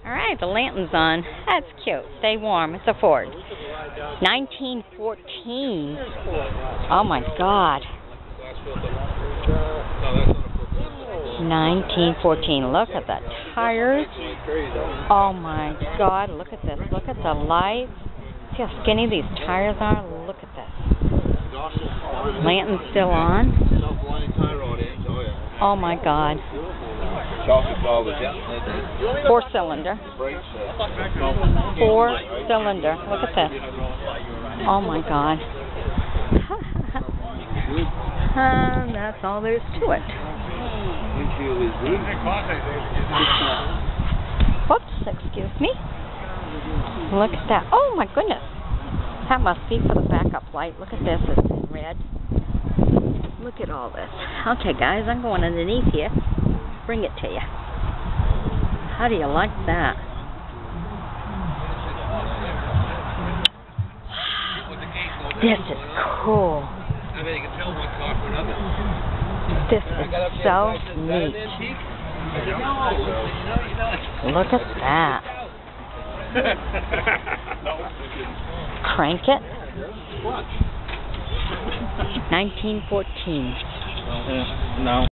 Alright, the lantern's on. That's cute. Stay warm. It's a Ford. 1914. Oh my God. 1914. Look at the tires. Oh my God. Look at this. Look at the lights. See how skinny these tires are? Look at this. Lantern's still on. Oh my God. 4-cylinder. 4-cylinder. Look at this. Oh my God. That's all there's to it. Whoops, excuse me. Look at that. Oh my goodness. That must be for the backup light. Look at this. It's in red. Look at all this. Okay, guys, I'm going underneath here. Bring it to you. How do you like that? This is cool. This is so neat. Look at that. Crank it. 1914. No.